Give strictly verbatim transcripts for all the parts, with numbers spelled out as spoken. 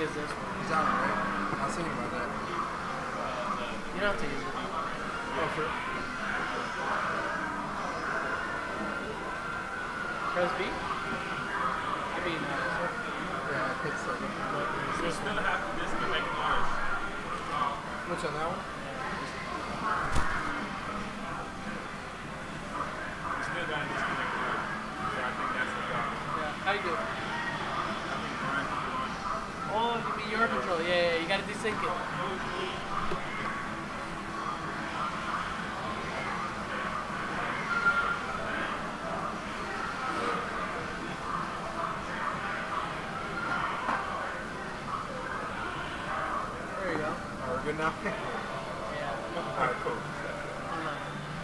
is this one. He's out, right? I was thinking about that. You don't have to use it. Oh, for Press B? I mean, uh, yeah, I think so. You still have to disconnect Mars. Which on that one? You still got to disconnect Mars. So I think that's the problem. yeah. How you do? I think Brian's doing. Oh, you mean your control. Yeah, yeah, you gotta desync it. There you go. Oh, we're good now? Yeah. Alright, cool. Hold on.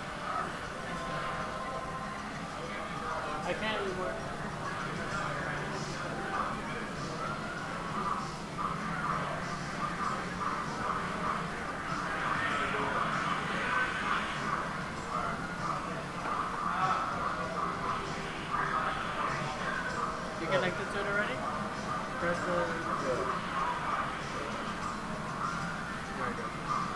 I can't anymore. You connected to it already? Press the... Yeah. There you go.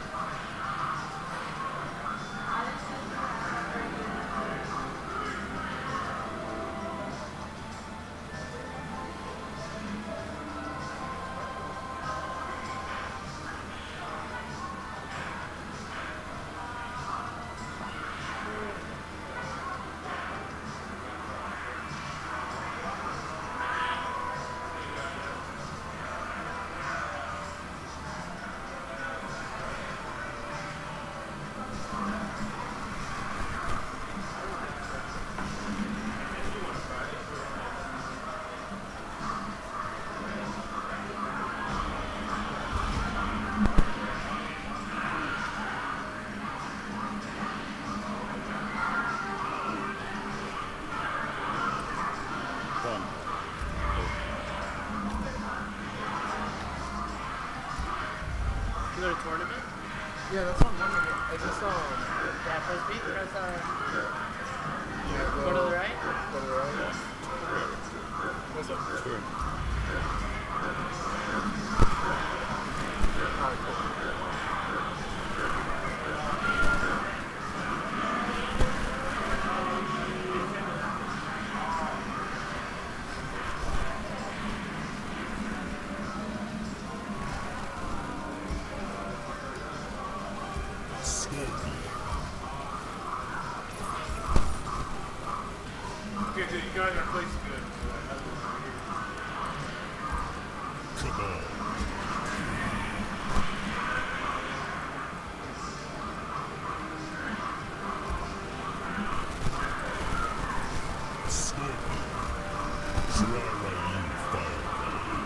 You go to tournament? Yeah, that's what I'm wondering. Is this um? Yeah, press B, press uh, Yeah, go to the right. Go to the right. This one. Sure. Alright, cool. Okay, so you guys are placed good. Come on. Scorpion. Try like you, Fireball.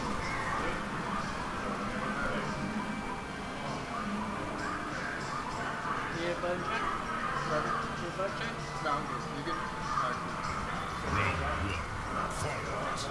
You get a button check? Pardon? You get a button check? No, I'm good. You good? Alright, cool. Round one. Fight.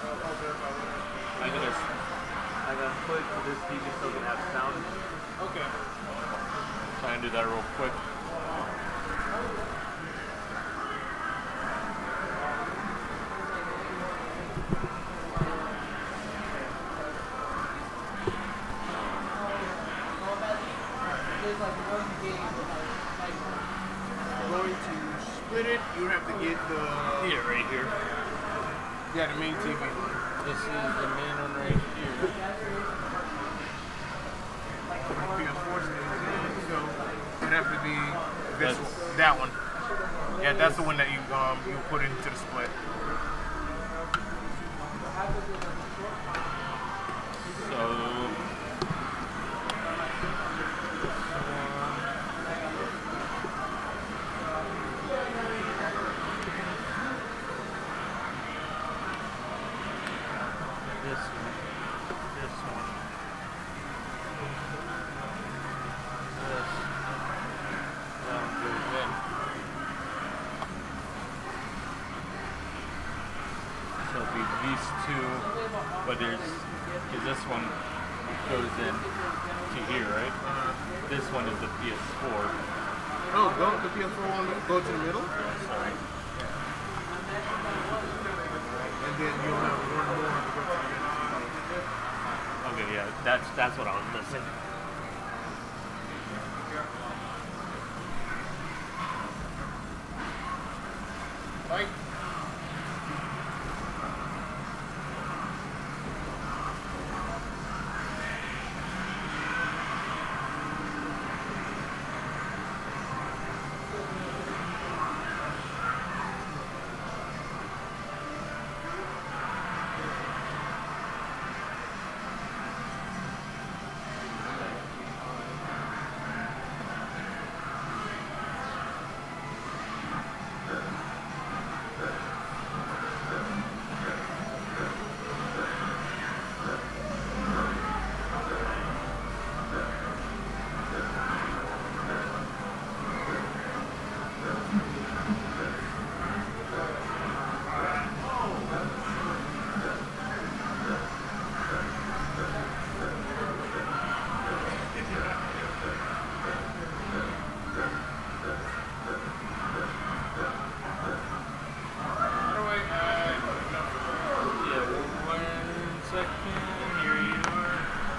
I gotta. I gotta put this T V so we can have sound. Okay. Try and do that real quick. Going to split it, you have to get the Here, right here. yeah the main T V line. This is the main one right here. P S four stays in, so it'd have to be this That's- one, that one. Yeah, that's the one that you um you put into the split. So. This one. This one. This. That one goes in. So it'll be these two, but there's, because this one goes in to here, right? This one is the P S four. Oh, don't the P S four one go to the middle, Sorry. and then you'll have one more to go to the middle. Okay, yeah, that's that's what I was missing. Right? Yeah, one second. Here you are.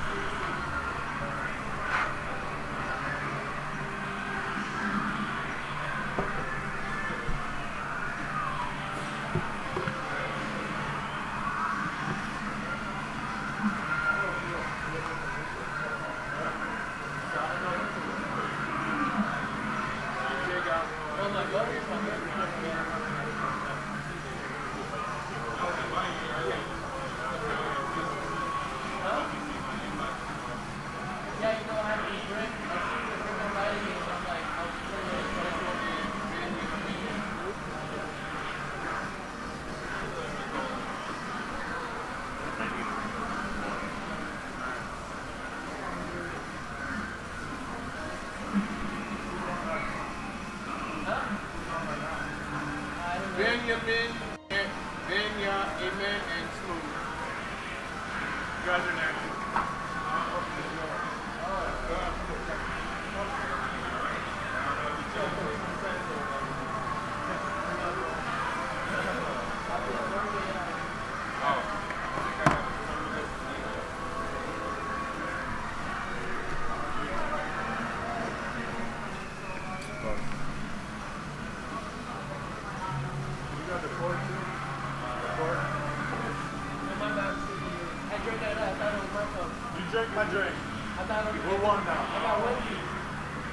Benjamin, and Benya, Amen, and Smooth. You guys are next. You drink my drink. We're one now.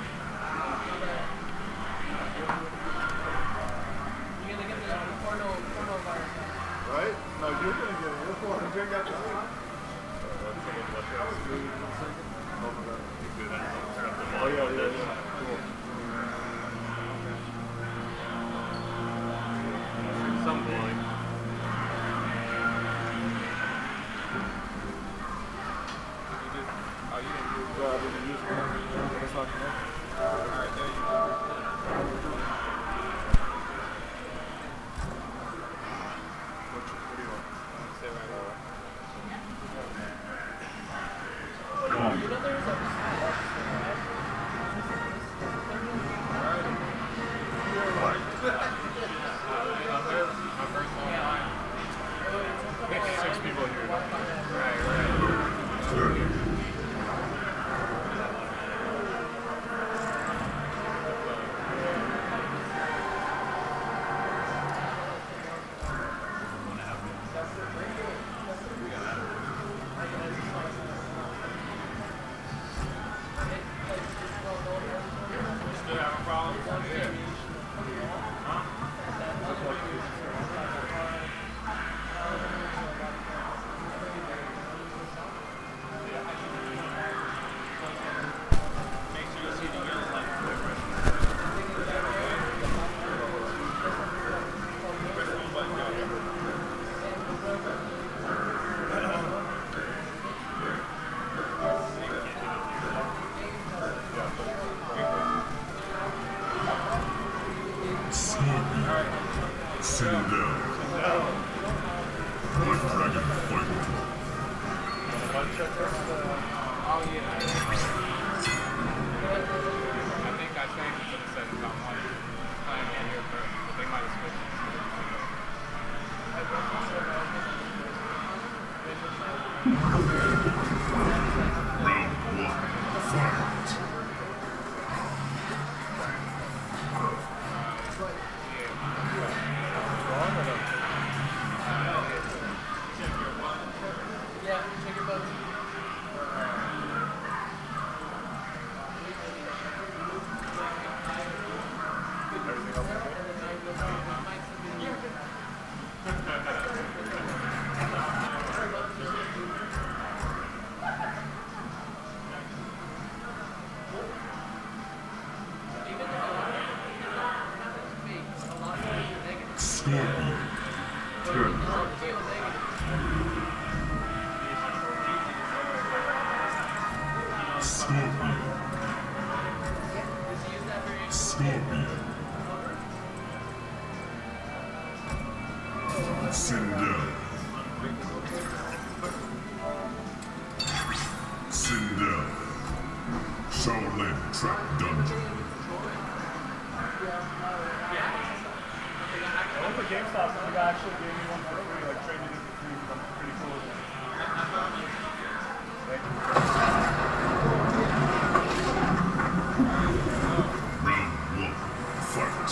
Right? No, you're gonna get it. You're gonna drink that too. Oh yeah, yeah, yeah. Cool. Some point. Oh, you didn't use uh, didn't use one. That's not connected. Alright, there you go. What, you- what do you want? Stay right people here. Right, right. Still having problems? Yeah. Huh? Make sure you see the yellow light. Press the button, go. Scorpion. Sit down. Blood Dragon fighter. Oh, yeah. I think I changed it to the second time. I'm playing over here first, but they might have switched Round one. Fight. Scorpion. Turn. Scorpion. Scorpion. Sindel. Sindel. Shaolin Trap Dungeon. I went to GameStop and the guy actually gave me one for free, like traded it for free. I'm pretty cool with it. Round one. Fight.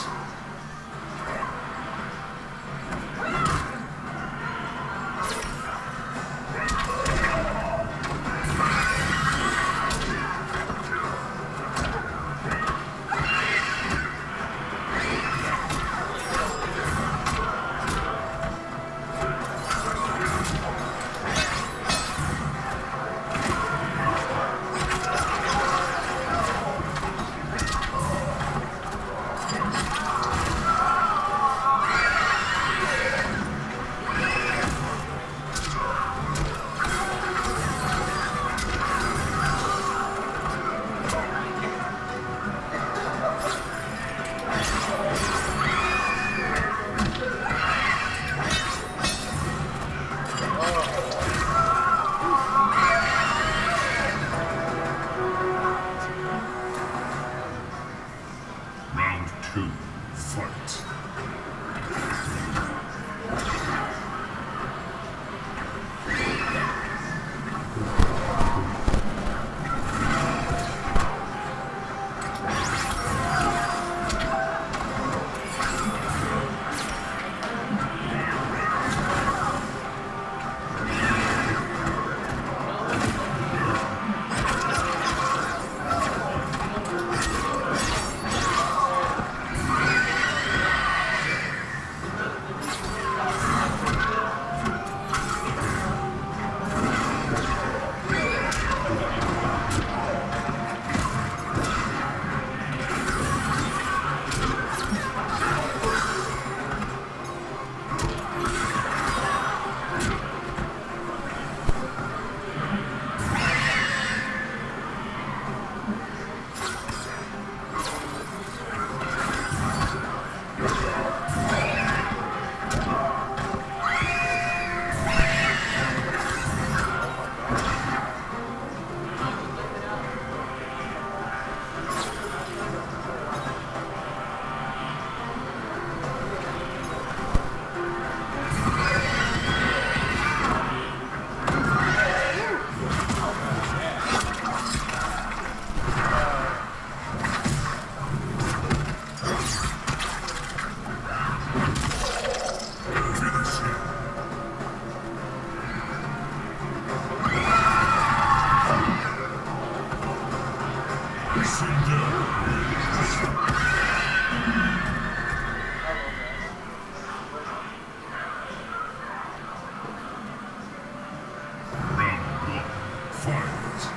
Fight.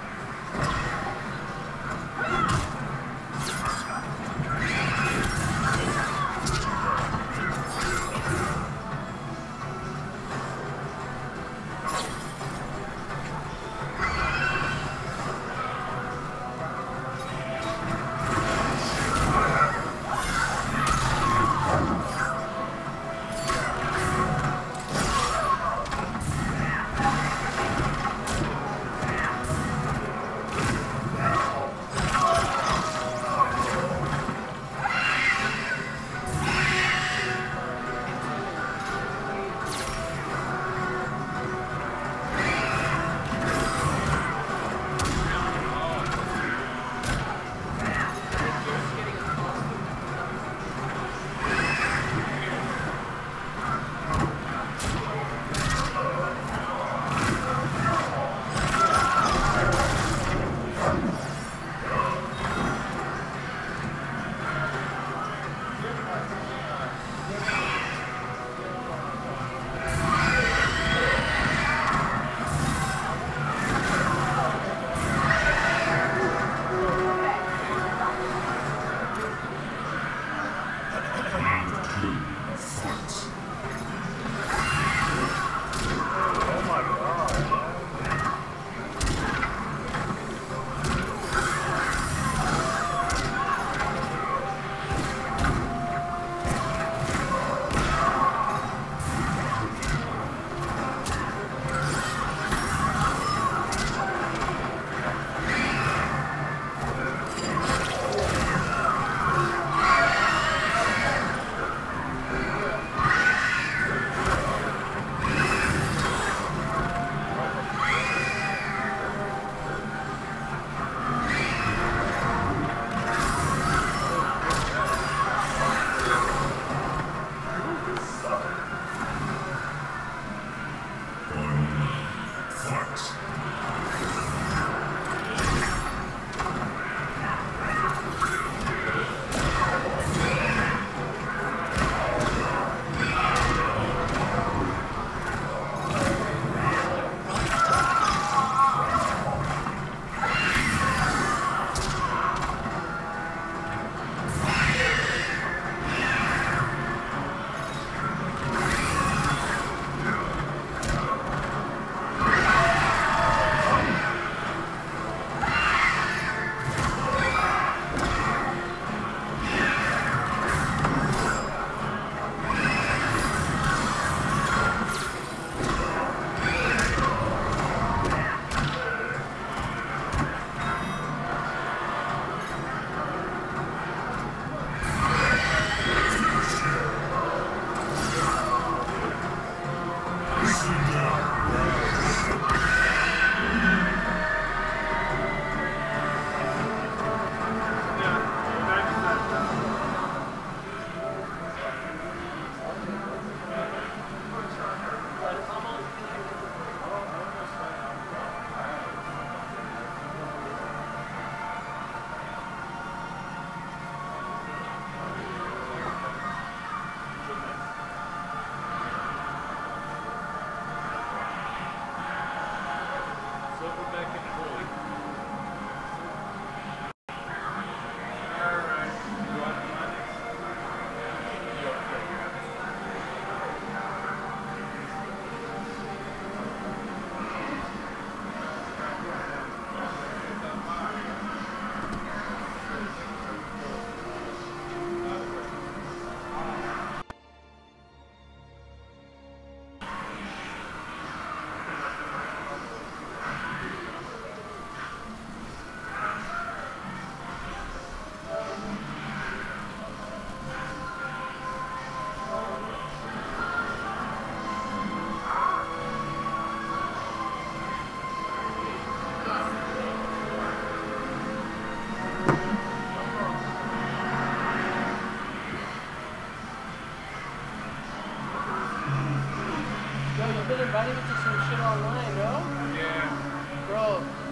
been inviting me to some shit online, bro. Yeah. Bro,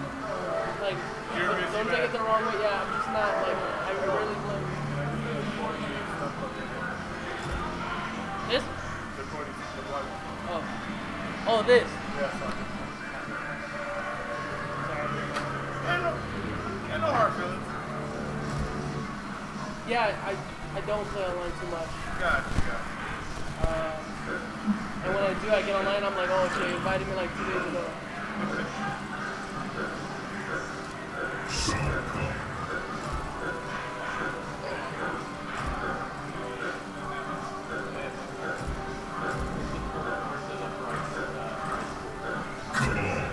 like, You're don't, busy, don't take man. it the wrong way. Yeah, I'm just not, like, I really, like... This? Oh. Oh, this? Yeah, sorry. yeah, I I don't play online too much. Gotcha, gotcha. Uh, and when I do, I get online. I'm like, oh shit, you invited me like two days ago. Shao Kahn. Come on.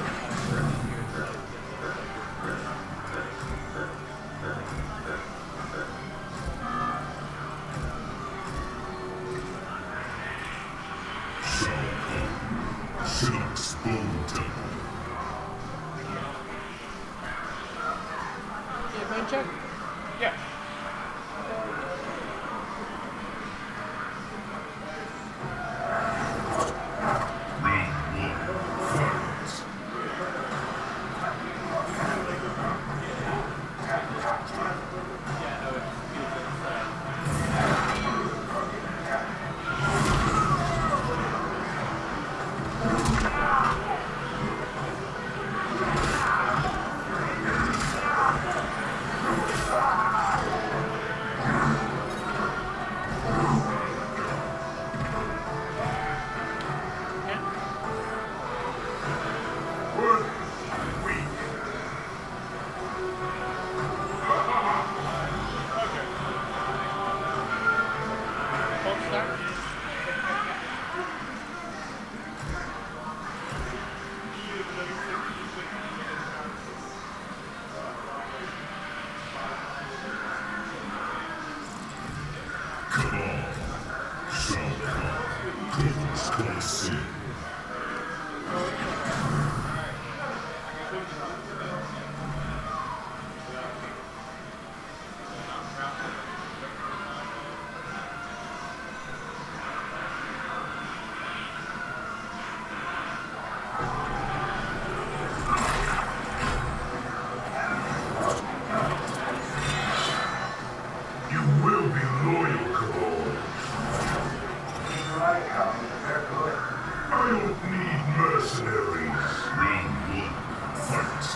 Shao Kahn. Shinnok's Bone Temple. Yeah, brain check. Yeah. Round one. Fight. Yeah, no, it feels inside. What? Weak. Both start. Come on. Shao Kahn. Goodness Coliseum. You will be loyal, Cabal. I don't need mercenaries. Round one. Fight.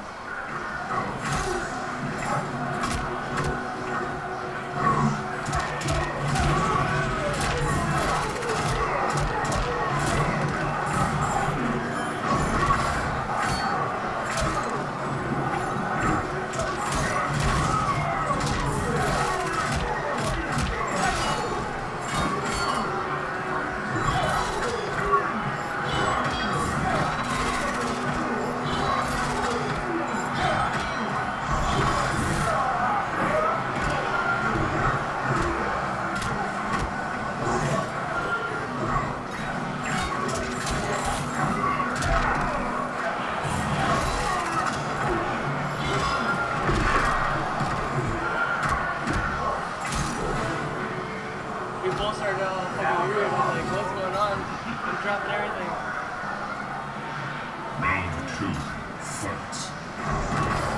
We both started uh, fucking weird. I'm like, what's going on? I'm dropping everything. Round two. Fight.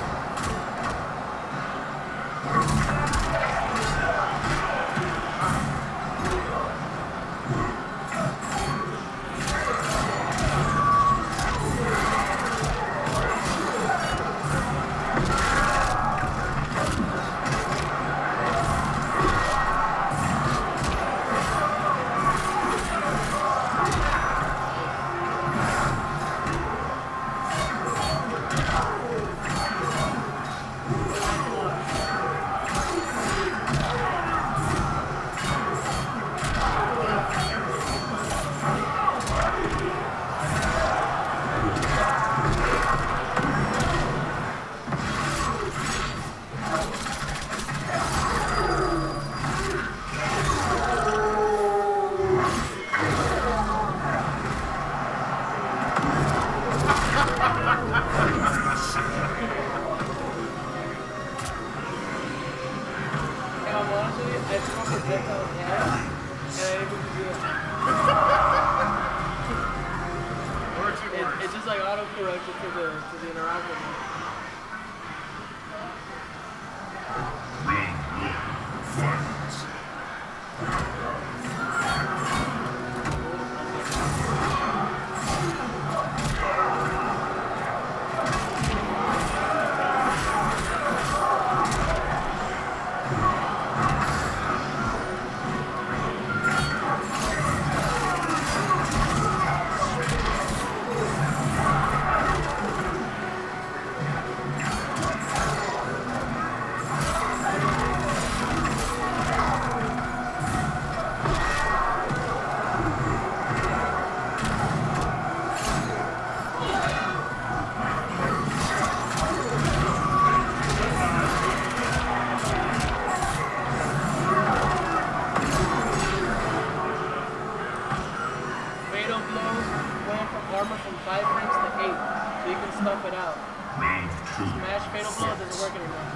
If I'm honest with you, I threw a projectile in the air, and I didn't even do it. Works, it It, works. it just like auto-corrected to the, to the interoperable. Round one. Fight. timer from five frames to eight, so you can stuff it out. Round two. Smash fatal blow doesn't work anymore.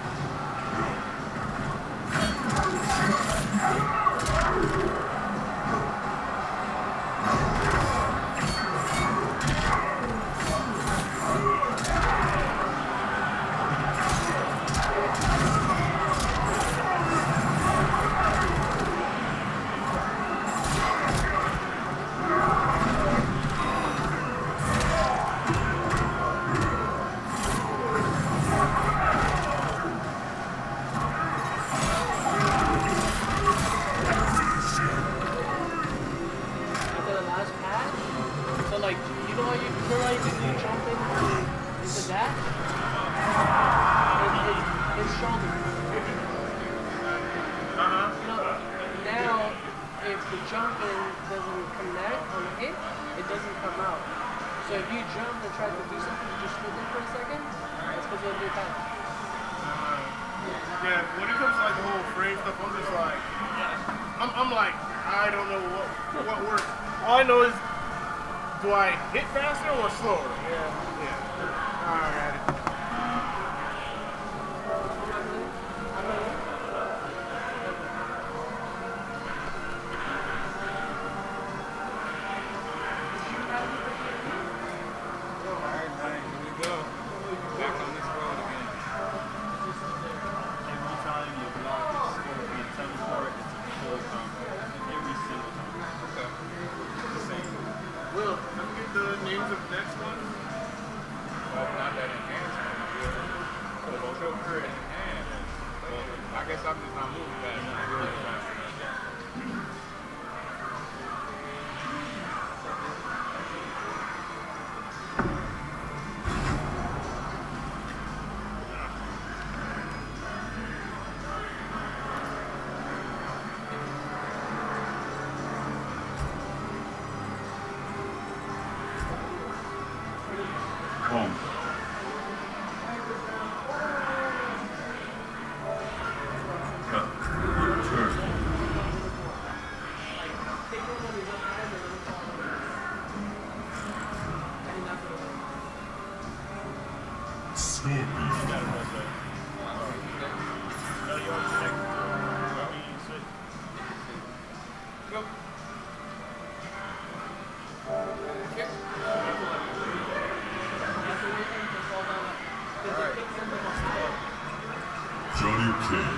Do I hit faster or slower? Yeah. Yeah. Alright. Johnny Cage.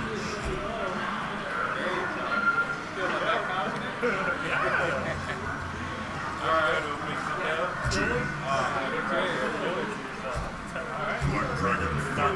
Black Dragon fight.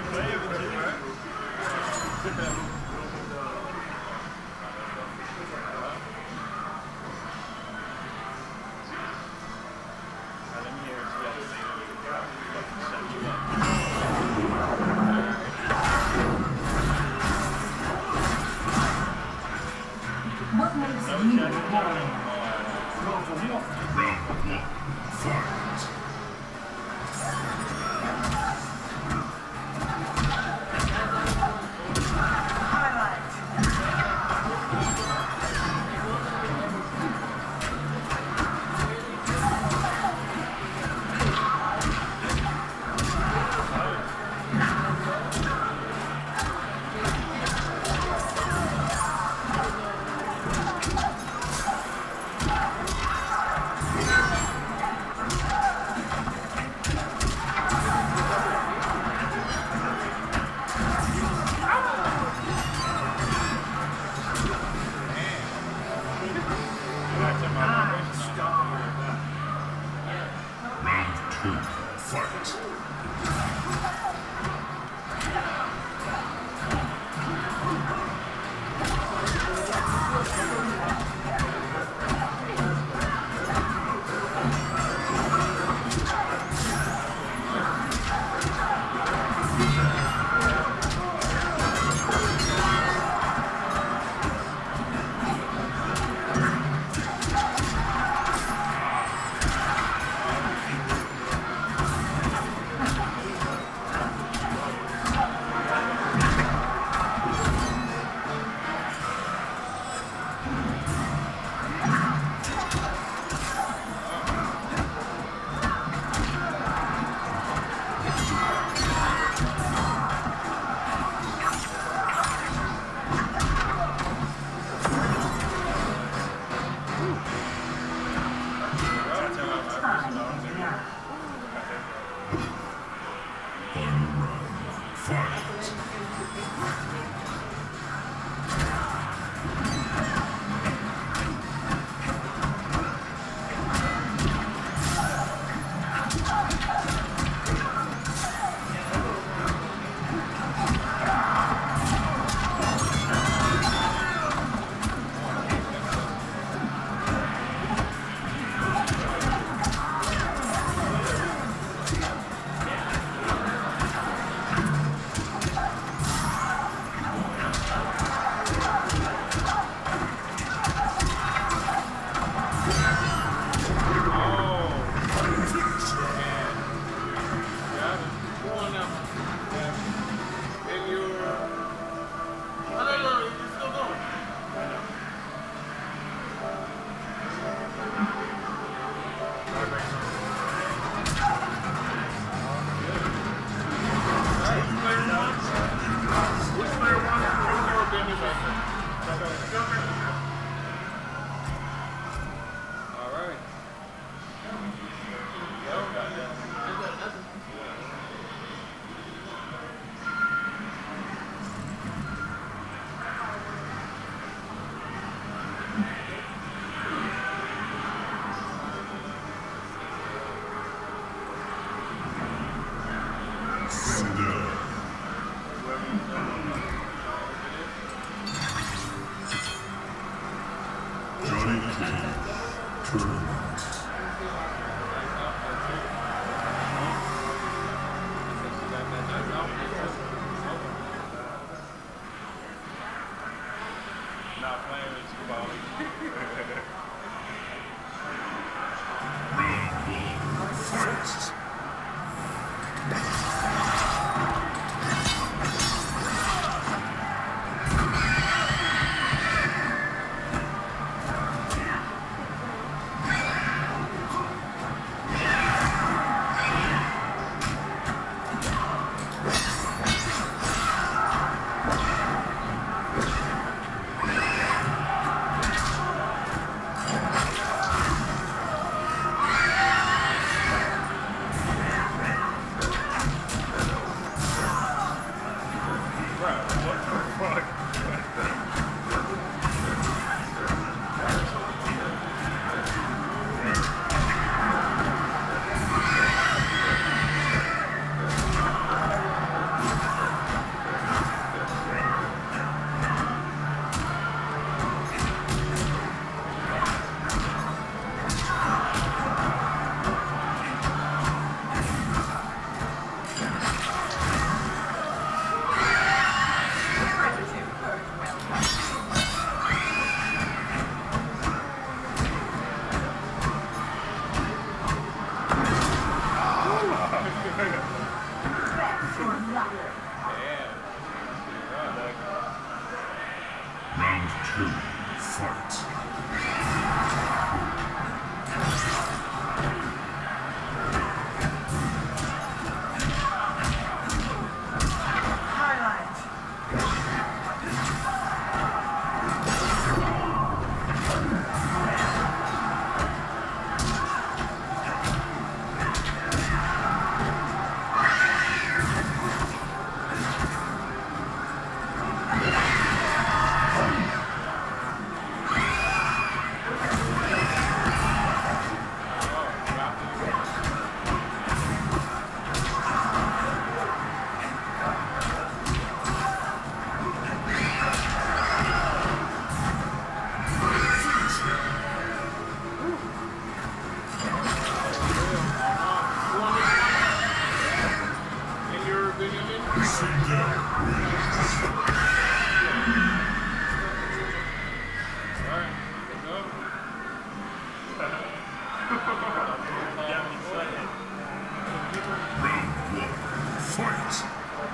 Fight!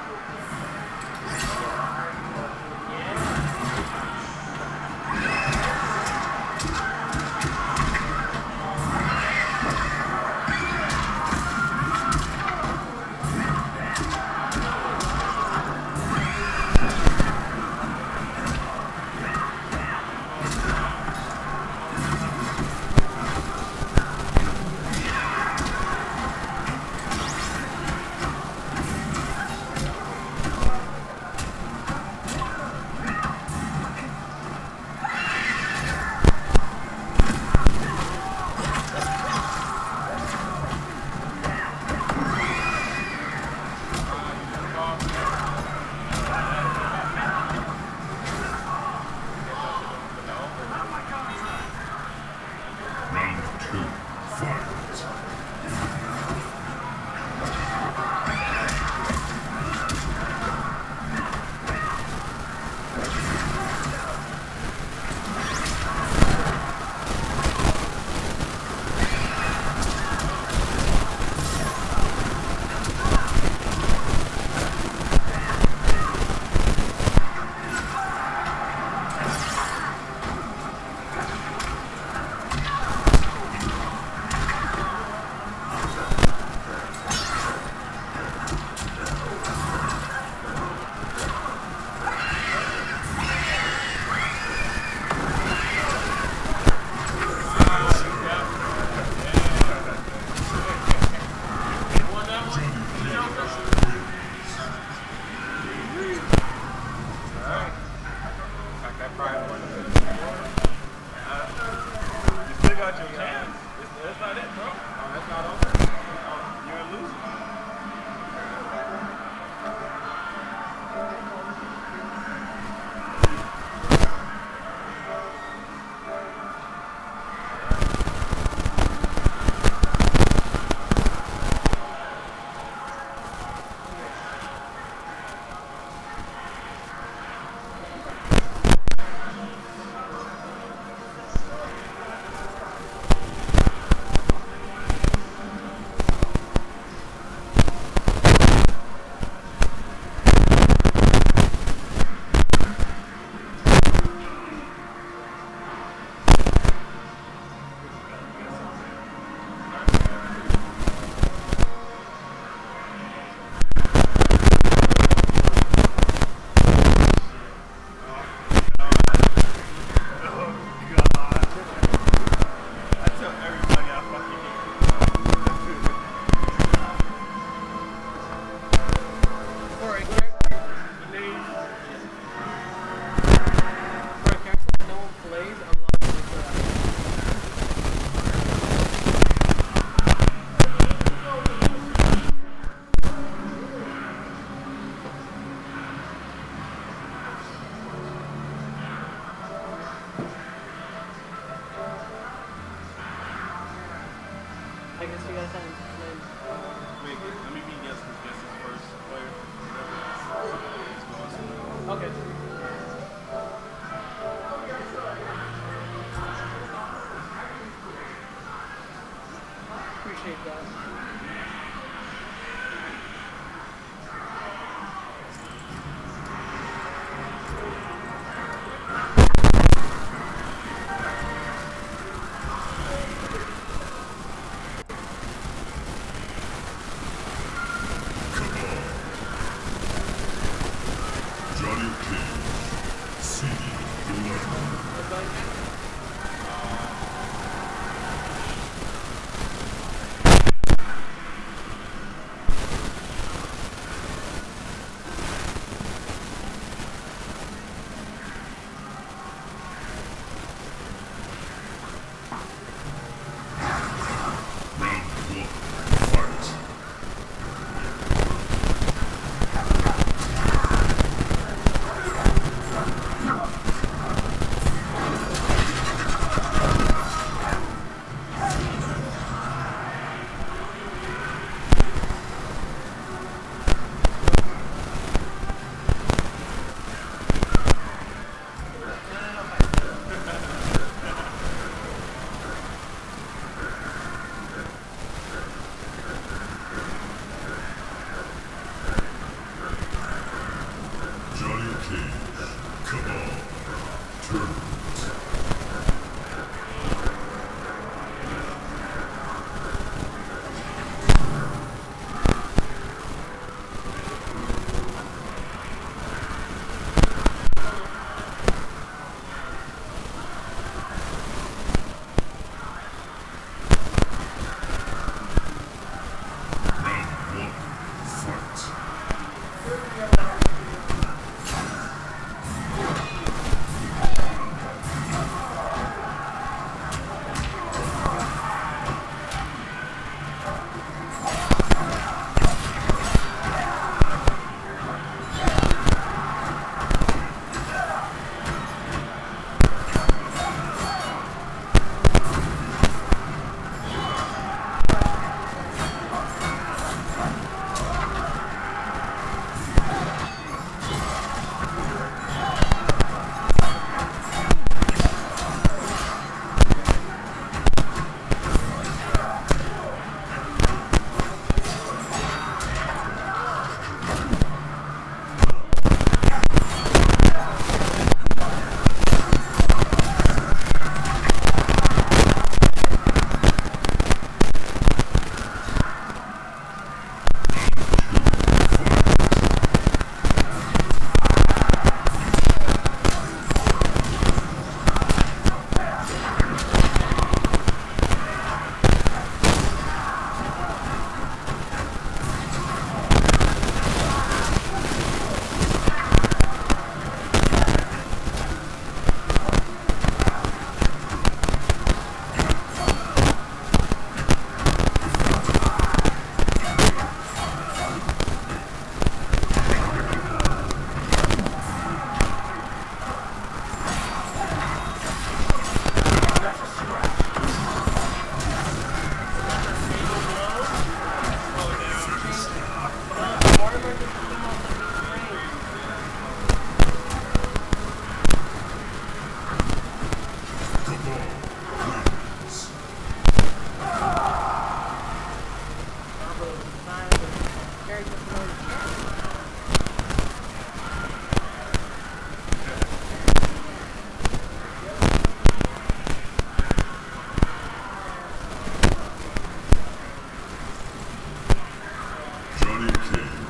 I guess you gotta tell him his name. Wait, let me be guess who's guess his first player. Okay. Appreciate that. Johnny Cage, C eleven. Gary just knows the channel. Johnny Cage.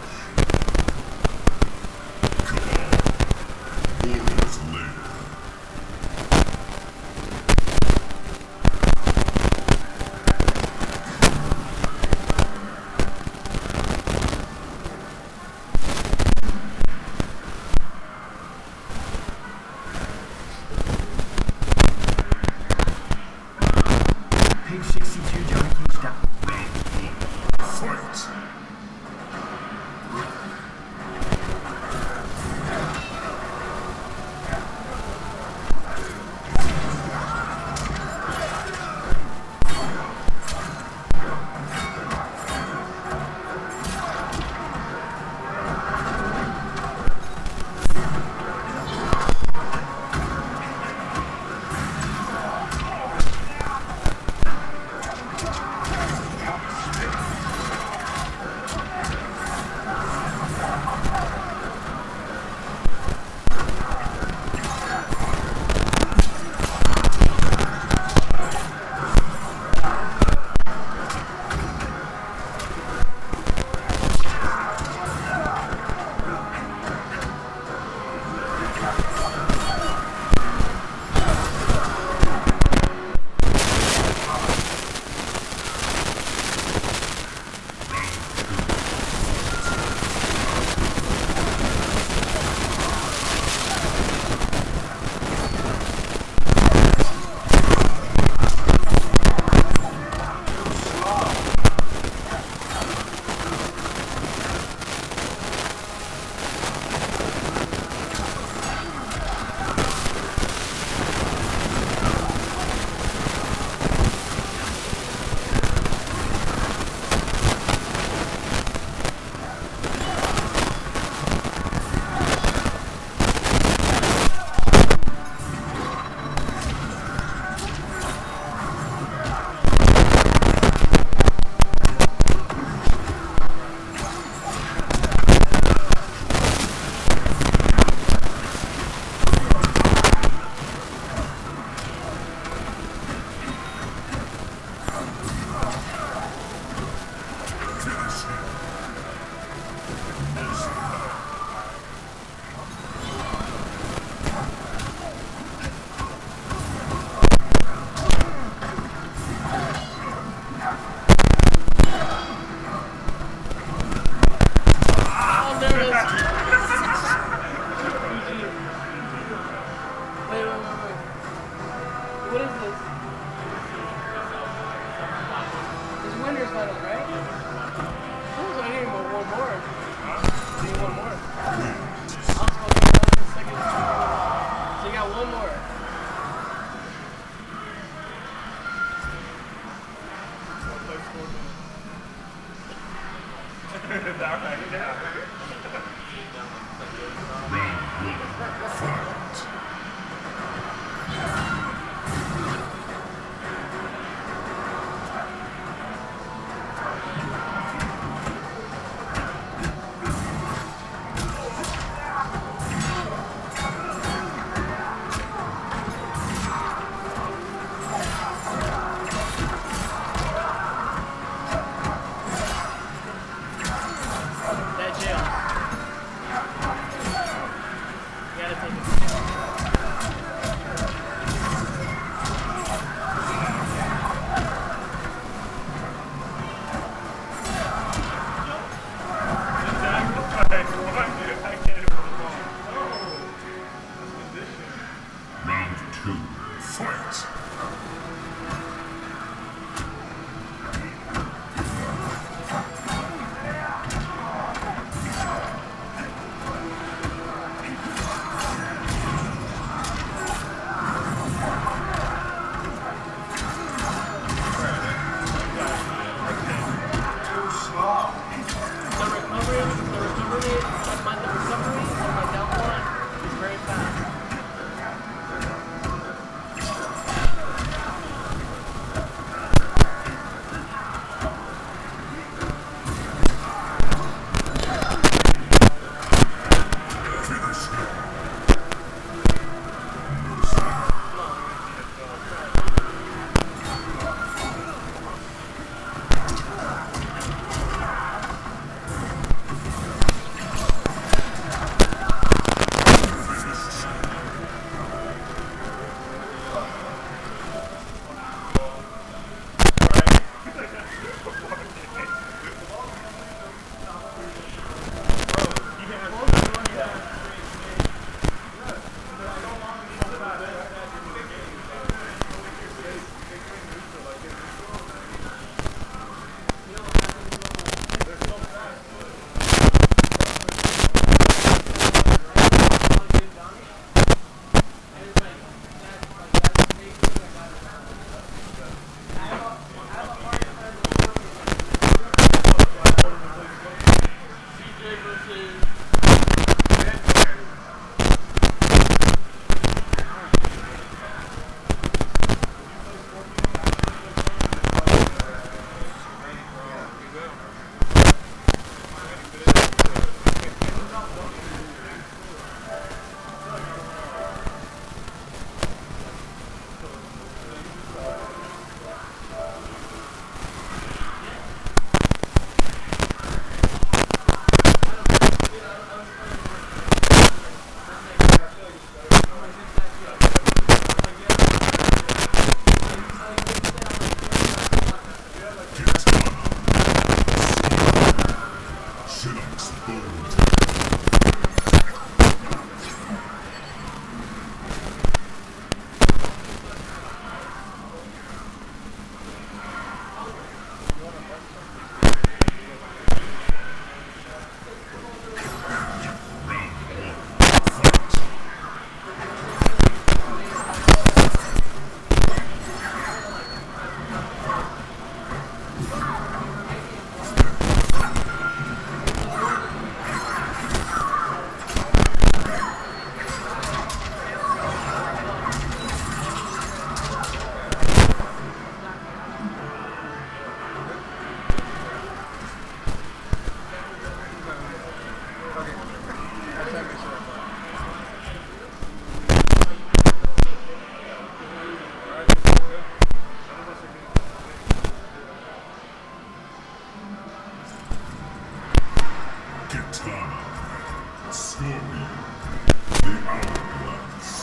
Come on. Warriors live. Page sixty-two, Johnny Cage down. Fight. That jail. You gotta take it. Shinox Bolt. Katana, Scorpion, the Hourglass.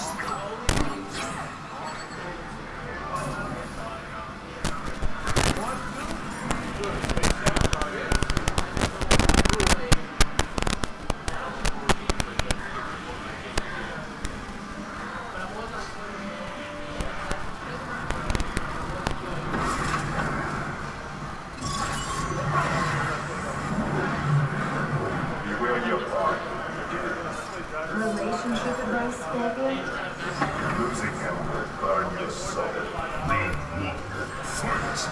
Relationship advice, Scorpion? Losing him will burn your soul. Round one, fight.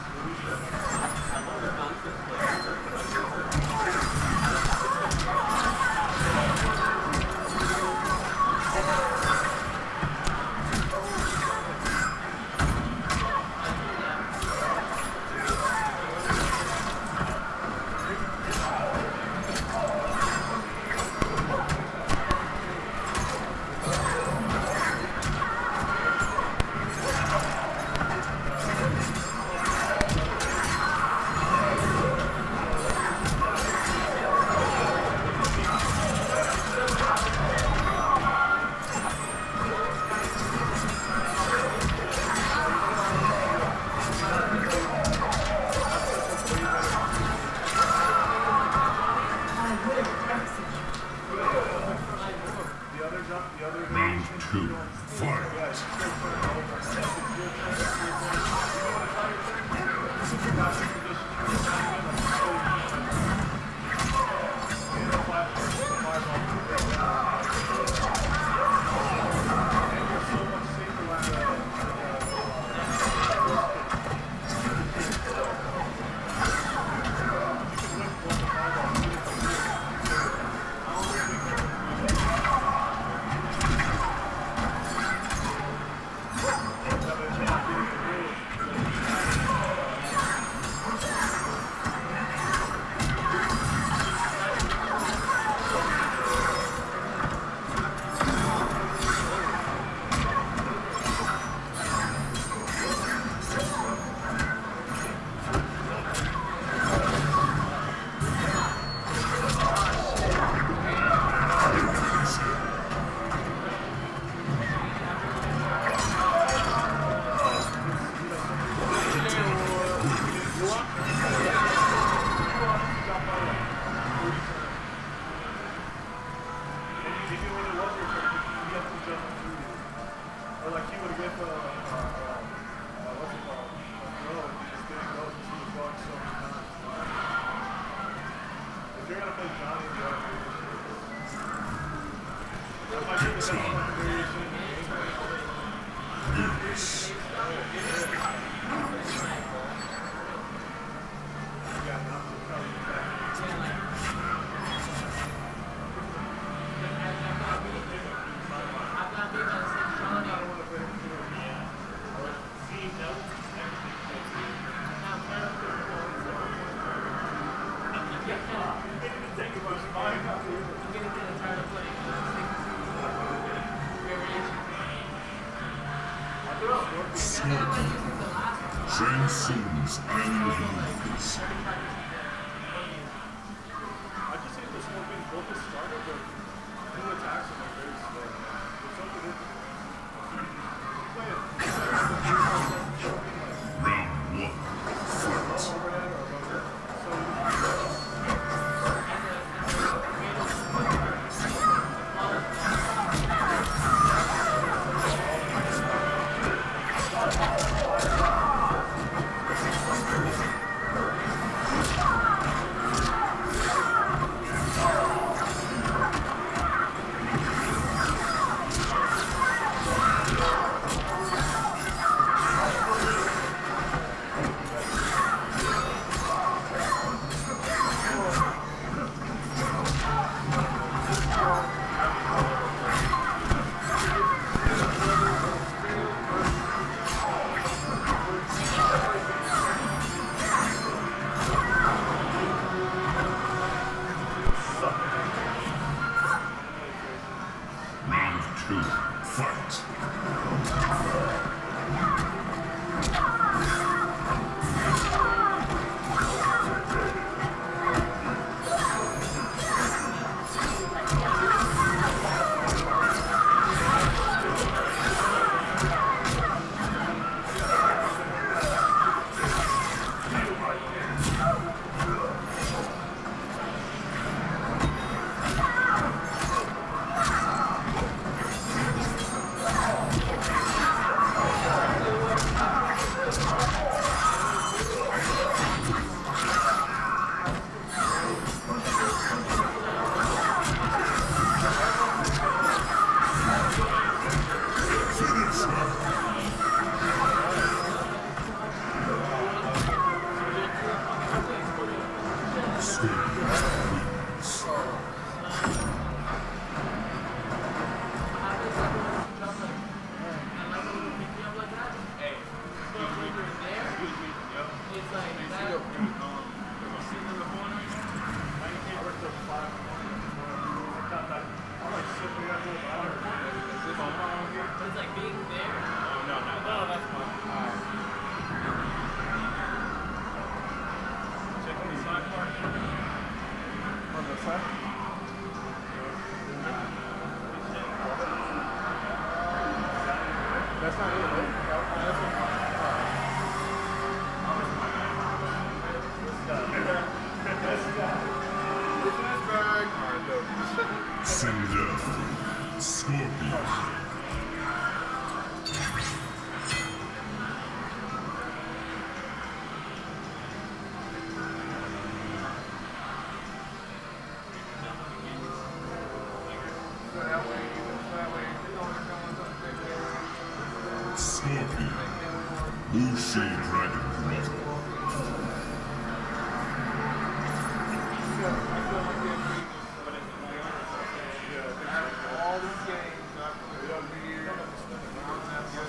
Round two, fight. Transcends any limits. I just say the Scorpion both the starter, but new attacks are very slow. There's something different. Play it. Round one, fight. Overhead or above it. So That's not it, right? That's Send death. Scorpion. Scorpion. Blue Shade Dragon Brother. all these games I've played over the years. I don't have the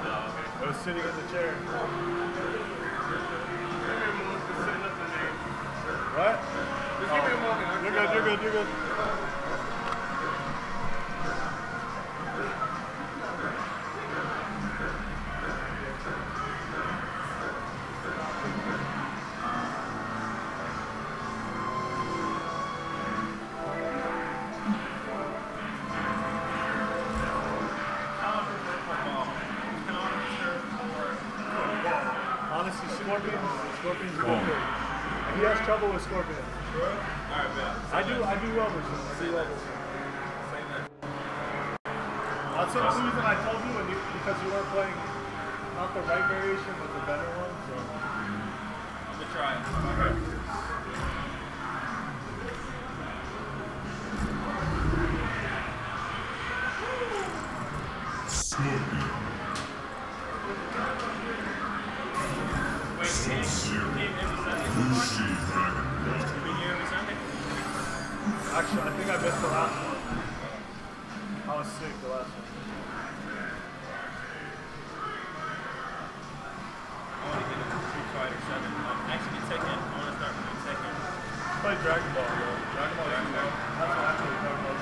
I was sitting in the chair. What? Just give me a moment. You're good, you're good, you're good. Honestly, Scorpions, Scorpions are good. He has trouble with Scorpions. Alright, man. I do, I do levels. I do levels. That's the reason I told you, when you because you weren't playing not the right variation, but the better one. So. I'm gonna try. Scorpion. Wait, can you every Sunday? Lucy Dragon. Be here every Sunday? Actually, I think I missed the last one. I was sick the last one. I want to get into Street Fighter seven. Um, actually, Tekken. I want to start playing Tekken. Play Dragon Ball, bro. Dragon Ball. Dragon Ball. That's actually Dragon Ball.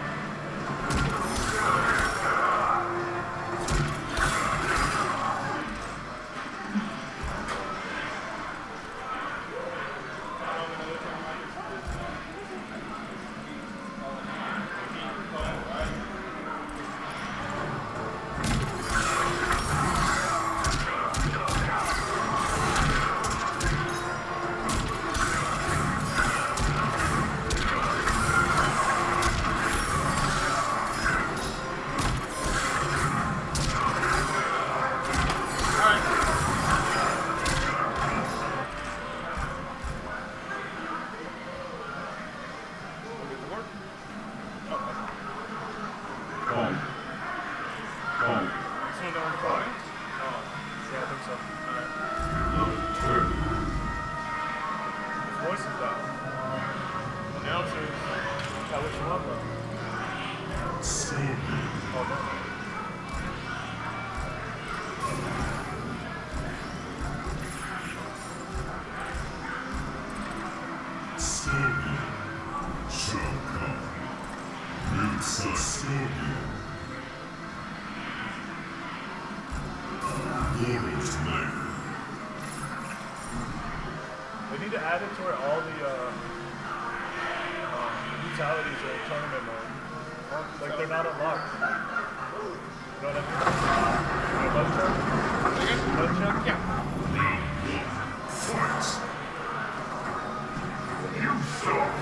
They need to add it to where all the uh, um, brutalities are in tournament mode. Like they're not unlocked. You know what I mean? Like a love check? Love check? Yeah. Fight! You suck!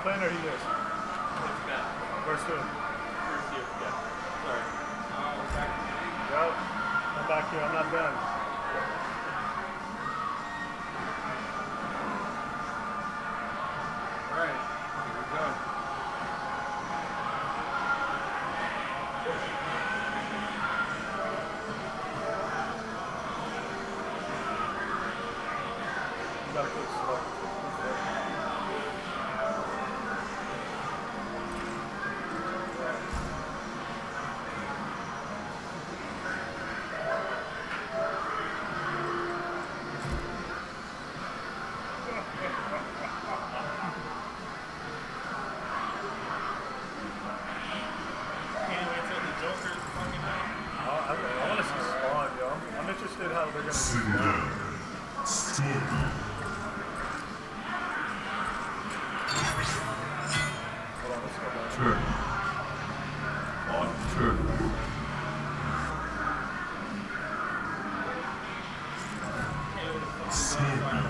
playing or he is? It's bad. Where's two? First year, yeah. Sorry. Yep. I'm back here. I'm not done. Alright, here we go. You gotta click select. Can't wait till the Joker's fucking out. I, I, I want to see Spawn, yo. I'm, I'm interested how they're gonna Sit do down. that. Scorpion. Hold on, let's go back. Turn. On turn. Scorpion.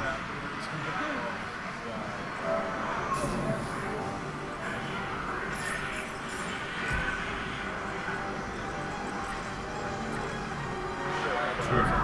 Turn.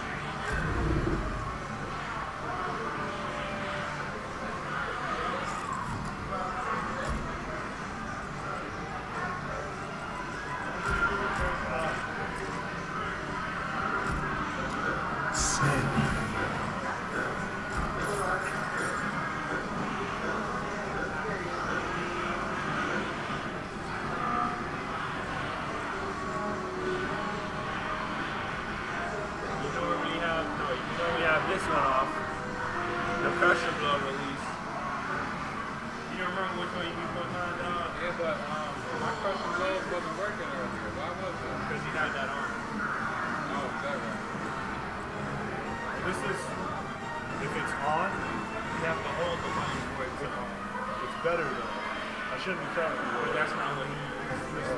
You normally have, no, you normally have this one off. The pressure blow release. You don't remember which one you be putting on, dog? Yeah, but um, my crushing blade wasn't working earlier. Why was it? Because you had that on. Oh, is that right? This is, if it's on, You have to hold the button for it to on. it's better though. I shouldn't be telling you. But that's not what he used. Wait, is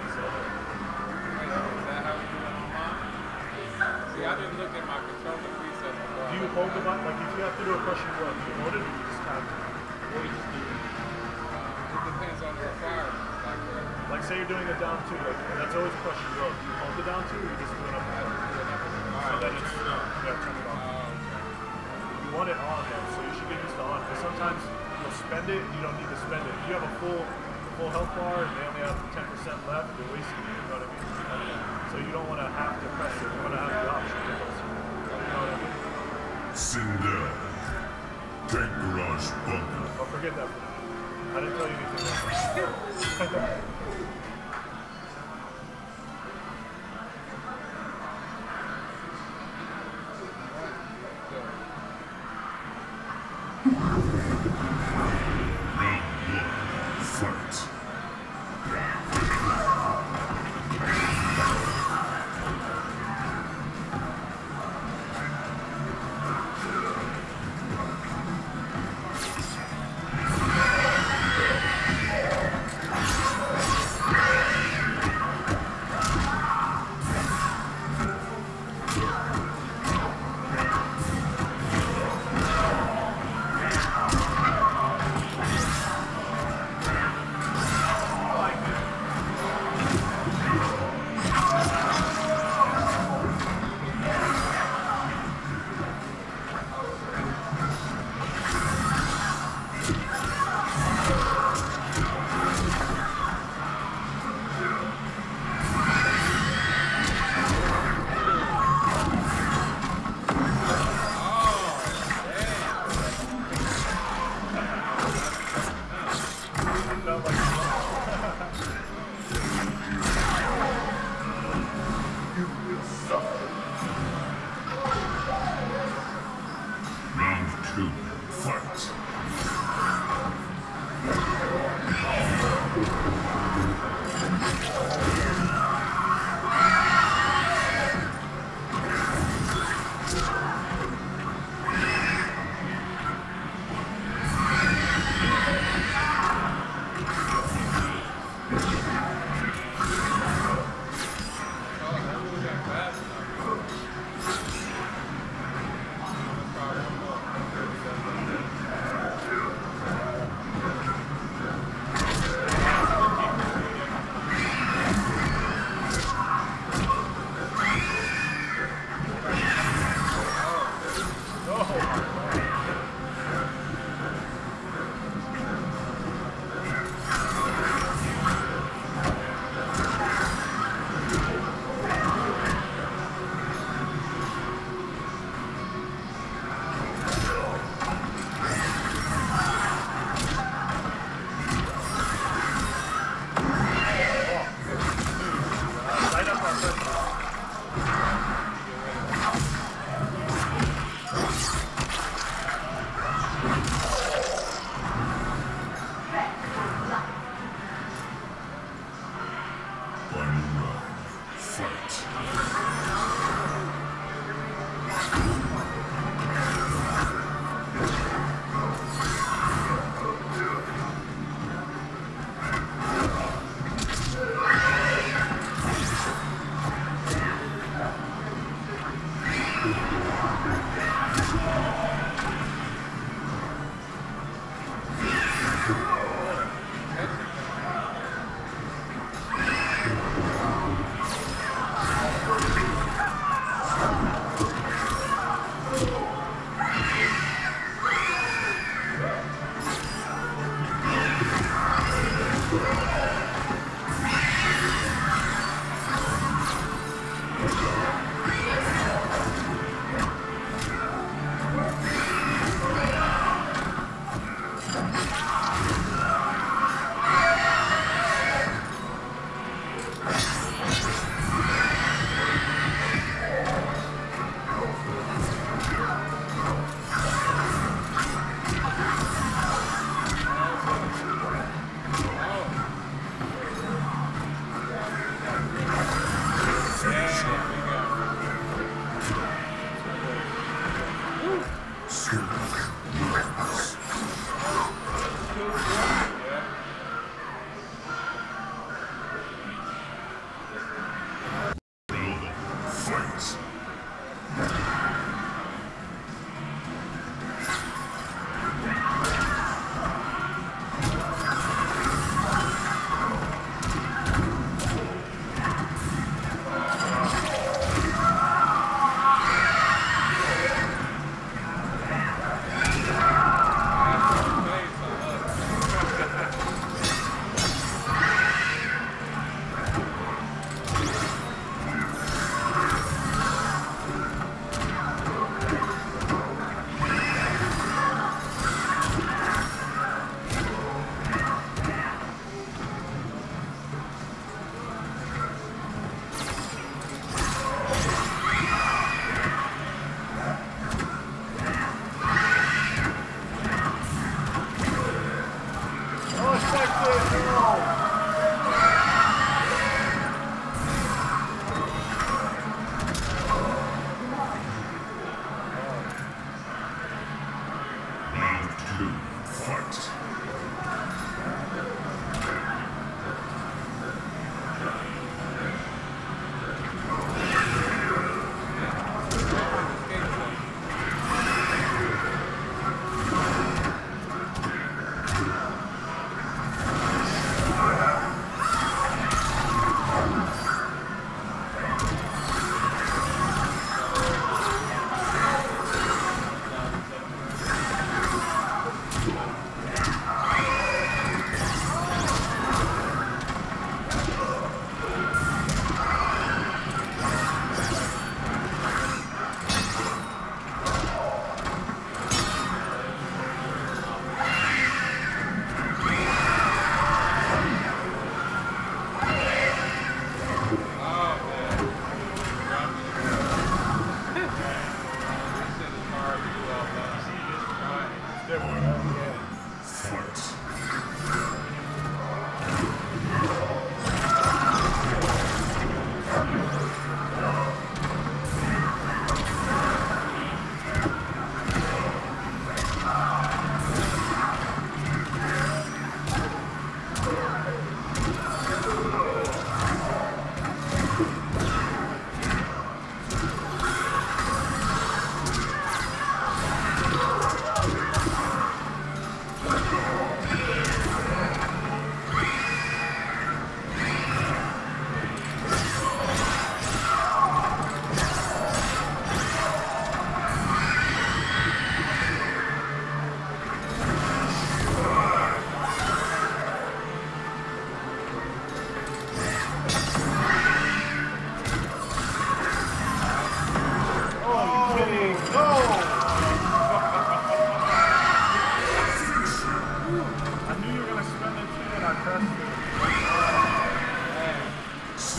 that how we do it on mine? See, I didn't look at my controller presets before. Do you hold the button? Like if you have to do a crushing blow, do you hold it or you just tap it? Or you just do it? It depends on the requirements. Like, uh, Like say you're doing a down two, like that's always a crushing blow. Do you hold the down two or you just do it up and down? So then it's, yeah, turn it off. You want it on though, so you should get used to on. Because sometimes you'll spend it and you don't need to spend it. If you have a full full health bar and they only have ten percent left, you're wasting it, you know what I mean? So you don't want to have to press it, you want to have the option to press it. You know what I mean? Sindel. Tank Garage Bunker. Oh, forget that for now. I didn't tell you anything else. Fight.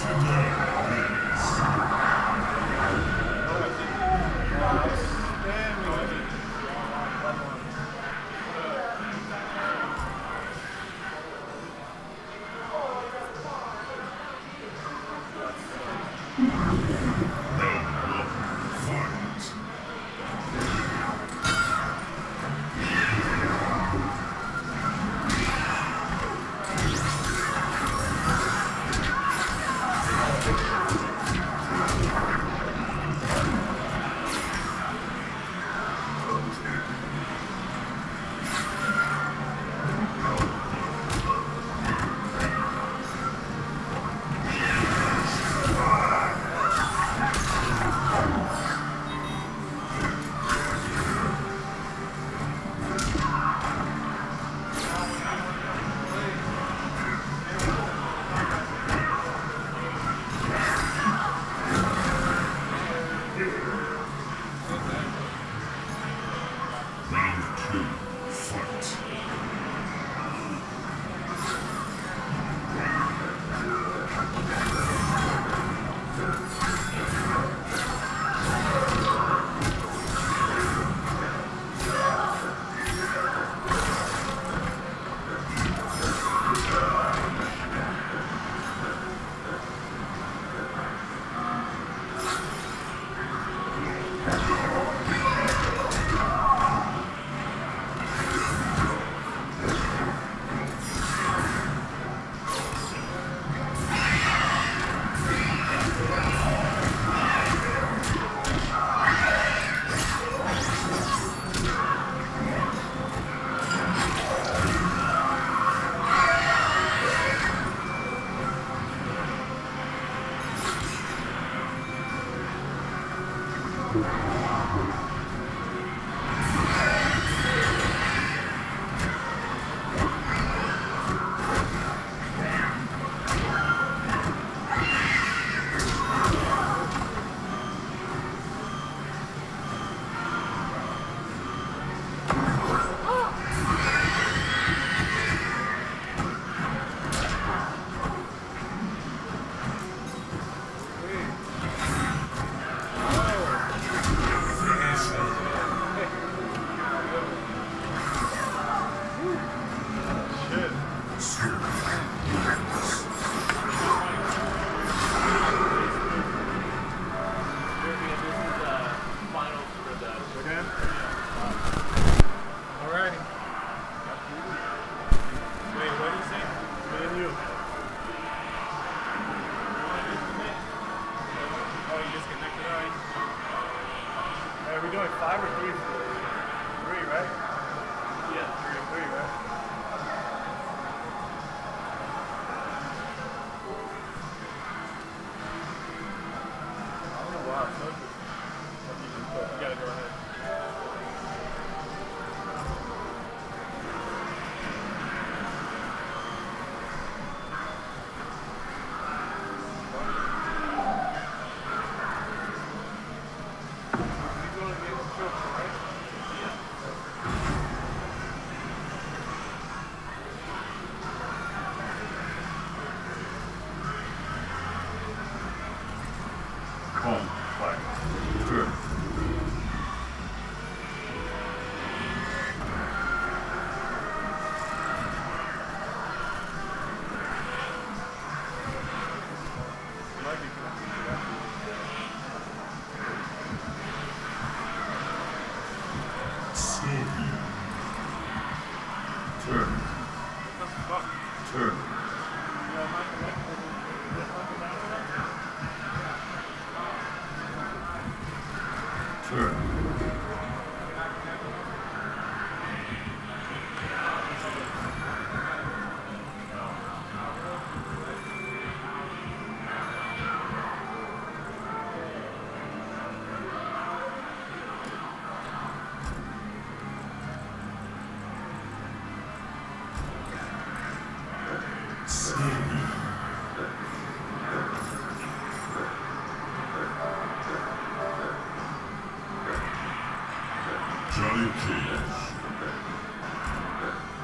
Johnny Cage.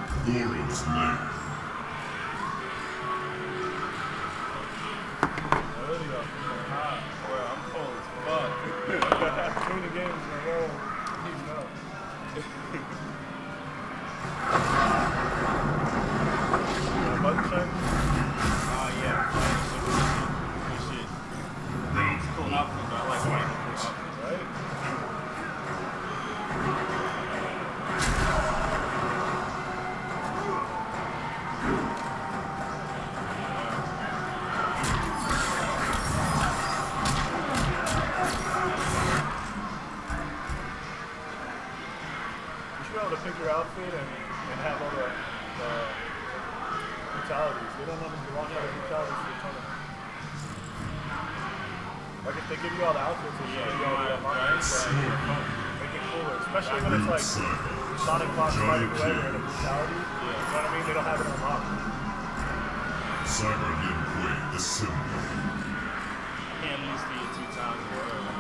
Goro's name. too many games in a row. He's up. uh, button check. Oh yeah. Good shit. It's cool outfit, but I like white outfits. Right? Pick your outfit and, and have all the, the brutalities. They don't want to launch out of brutalities for the tournament. Like if they give you all the outfits, they should give you all the markers. Make it cooler, especially when it's like Sonic Fox fighting whoever in a brutality. Yeah. You know what I mean? They don't have it unlocked. Cyber Gameplay Assembly. Can't use the two times or whatever.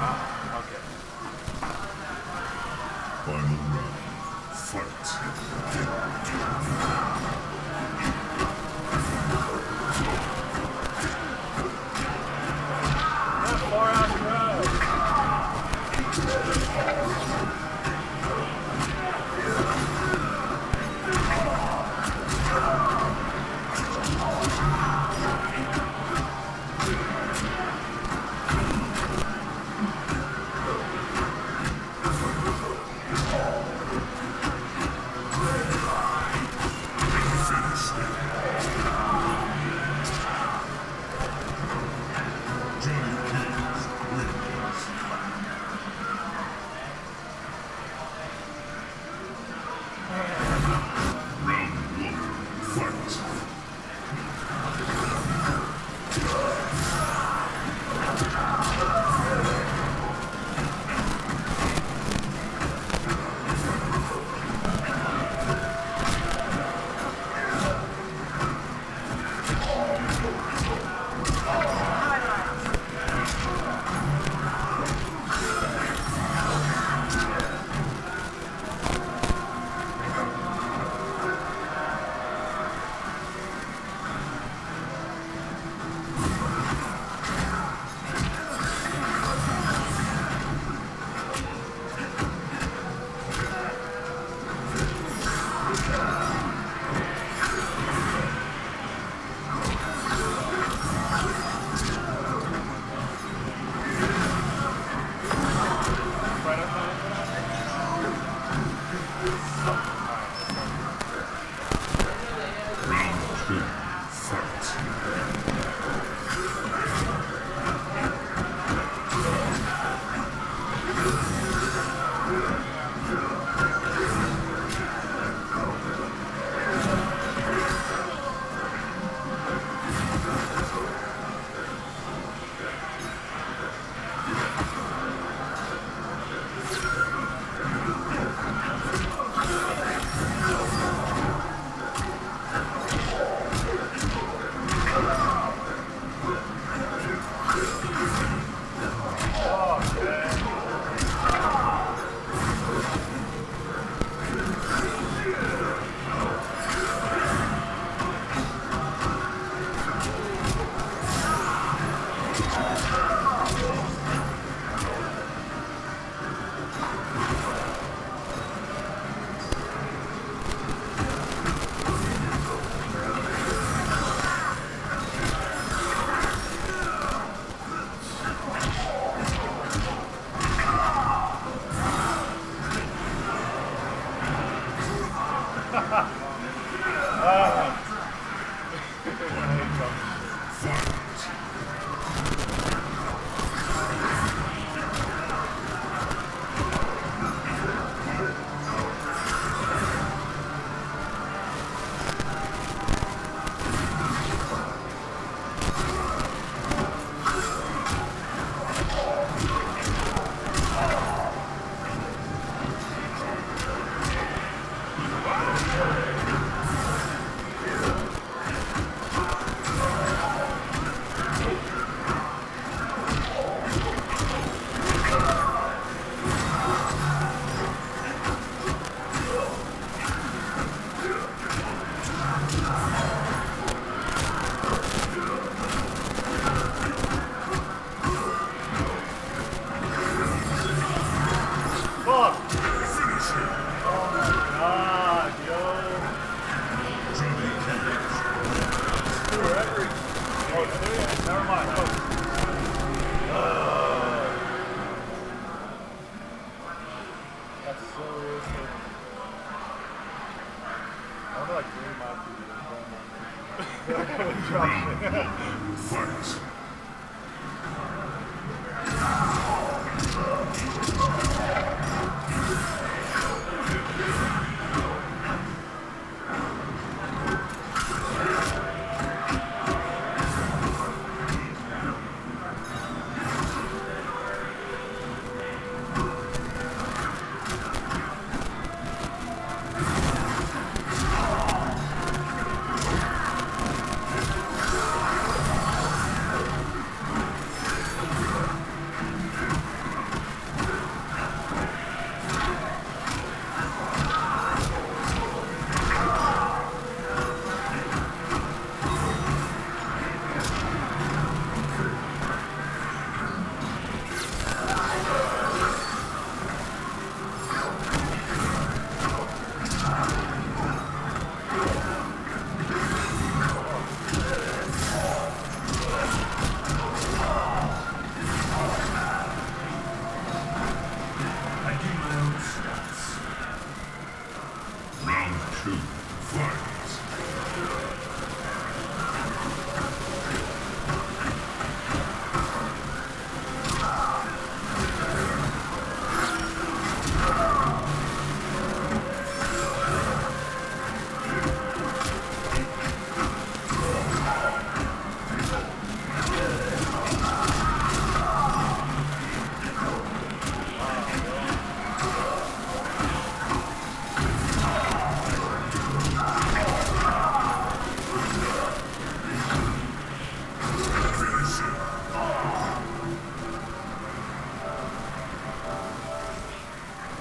Ah, okay. Final round. Fight. Far out road.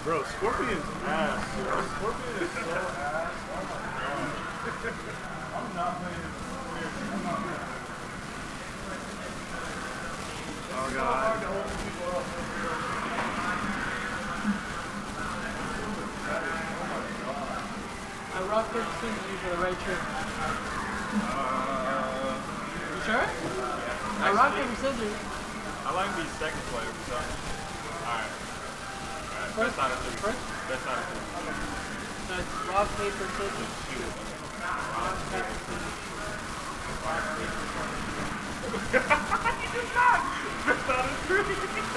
Bro, Scorpion's ass. Bro. Scorpion is so ass. Oh my god. I'm not playing this. I'm not playing this. Oh god. It's so hard to hold people up. Oh my god. I rock paper scissors you for the right trick. Uh, You sure? I rock paper scissors. I like to be second player for something. Alright. Alright, First? that's not a three. First? That's not a three. So it's rock paper scissors. Shoot. Rock paper scissors. Rock paper scissors. You did not! That's not a three.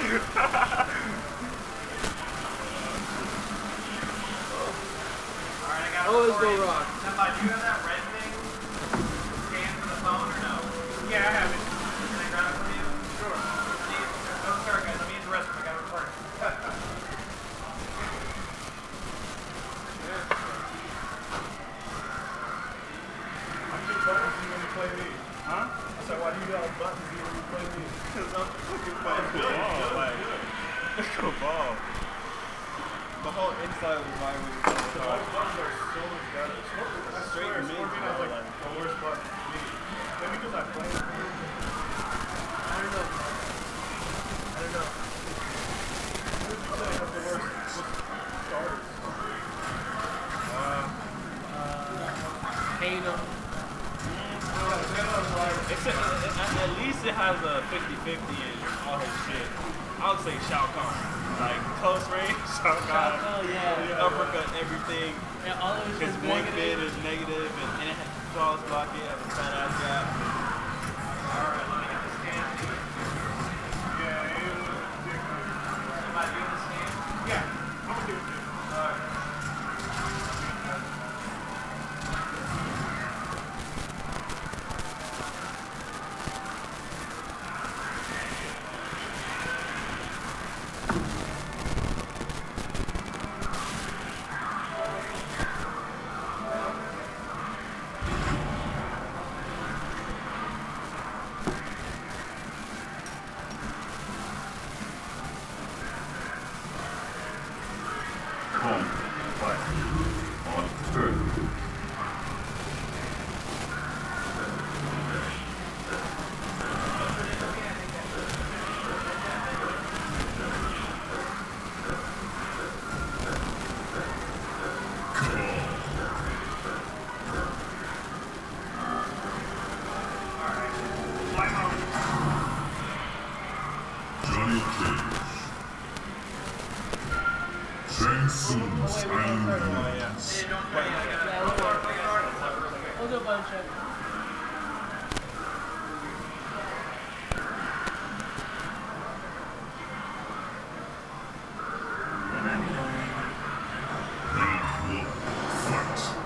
Alright, I got a Always go recording. rock. Senpai, do you have that red thing? Scan for the phone or no? Yeah, I have it. Can I grab it from you? Sure. Please. Don't start, guys. Let me use the restroom. I got a recording. I'm just buttons when you play me. Huh? I said, why do you got buttons when you play me? Because I'm fucking playing ball. Like, let's go ball. The whole inside was my way. The buttons are so much better. Scorpion, I Straight swear, mid, Scorpion has bro, like like- the worst buttons for me. Maybe because I play it. I don't know. I don't know. Who would you say has the worst starters? Uh, Kano. It's a, at, at least it has a fifty fifty in all his shit. I would say Shao Kahn. Like, close range, Shao Kahn. Oh yeah. Uppercut everything. Yeah, all of it's His just one negative. bid is negative, and, and it has cross block, it has a fat ass gap. Alright, let me get the scan. Yeah, it was ridiculous. Am I doing the scan? Yeah, I'm gonna do it. Alright. Come, fight. On turn. Johnny Cage. Shang Tsung's Iron Oh, yeah. Hey, don't worry, I got Yeah, a we'll record. do I got a record. We'll do a button check. Fight.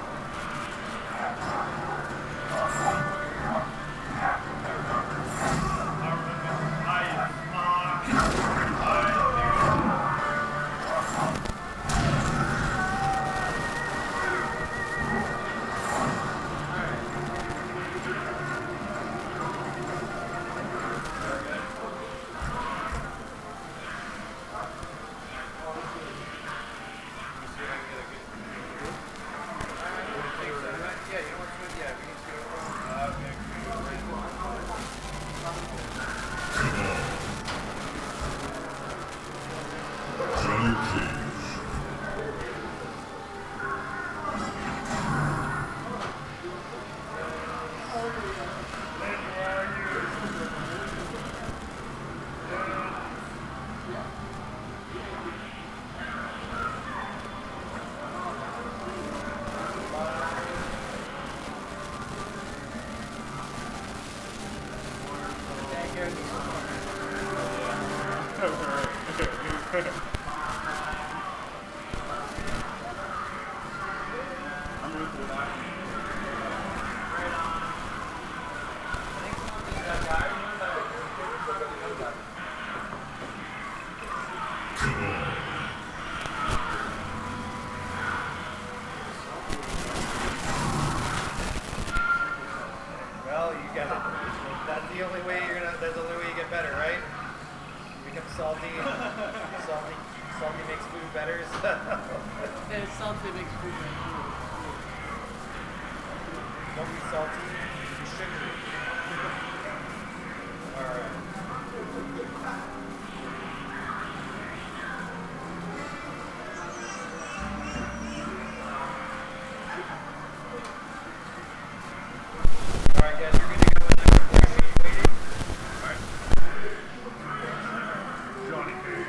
Johnny Cage. Yeah, Gary. I'm rooting for that. Well, you got it. That's the only way you're gonna. That's the only way you get better, right? You become salty, salty, Salty makes food better. And salty makes food better. Don't be salty, be sugary. Alright. Alright guys, you're good to go with number four sheet waiting. Alright. Johnny Cage.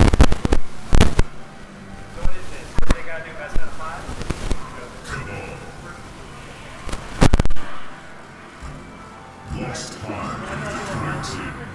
So what is this? What do they gotta do? Best out of five? Lost time. thirteen.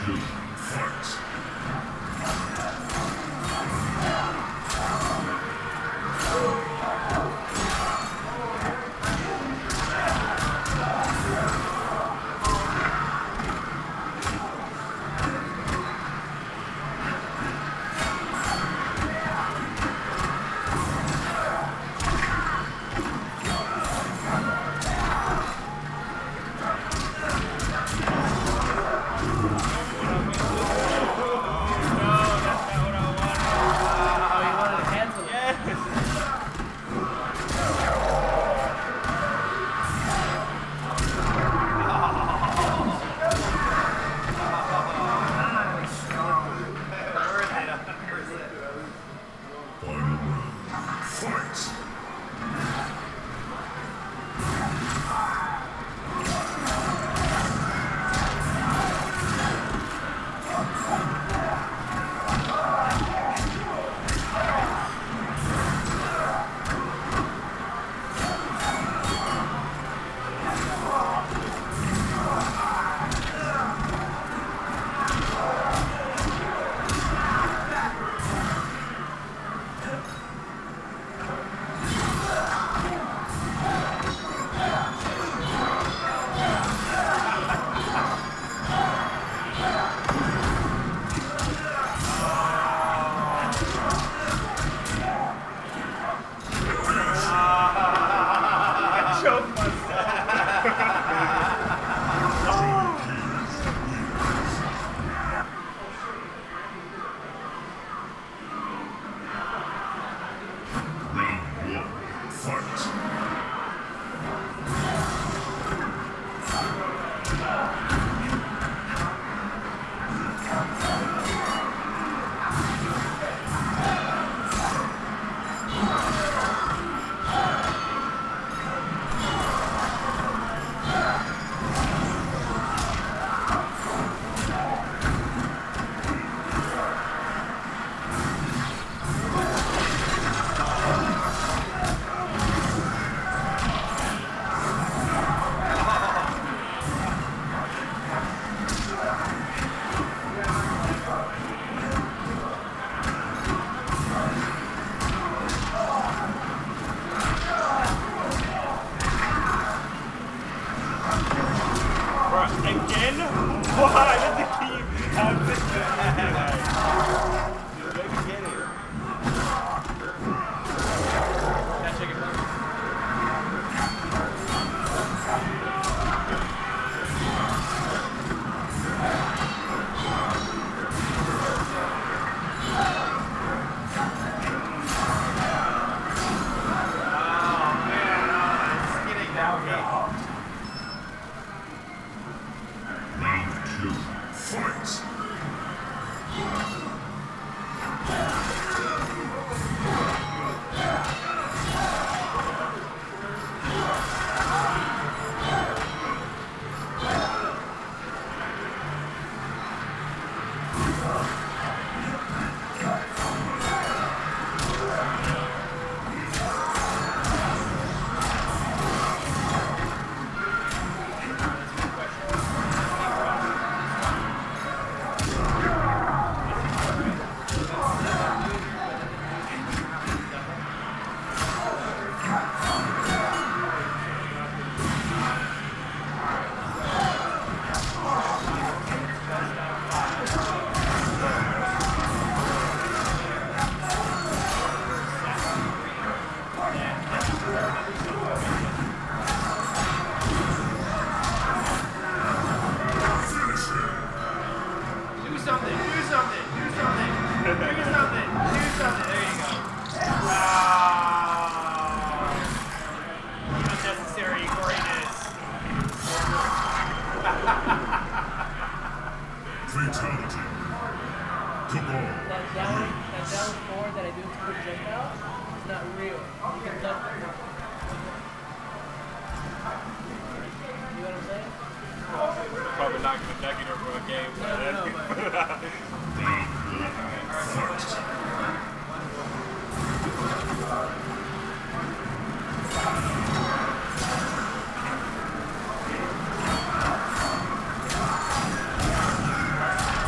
two, fight. Probably not going to check it over a game. No, no, no, but...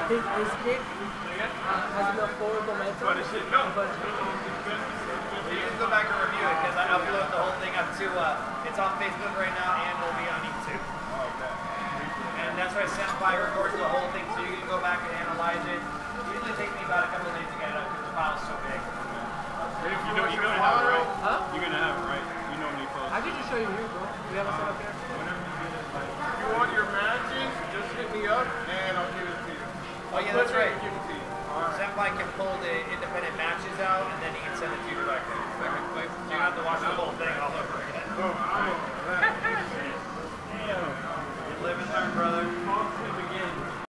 his, his kick uh, has enough forward momentum. But it should no. But You can go back and review it because I upload the whole thing up to, uh, it's on Facebook right now and will be on YouTube. And that's why Senpai records the whole thing so you can go back and analyze it. It usually takes me about a couple of days to get it up because the file's so big. If you know, you're gonna have it, right? Huh? You're gonna have it, right? You know me post. I could just show you here, bro. We have it set up here. If you want your matches, just hit me up and I'll give it to you. Oh yeah, that's right. Give it to you. Senpai can pull the independent matches out and then he can send it to you directly.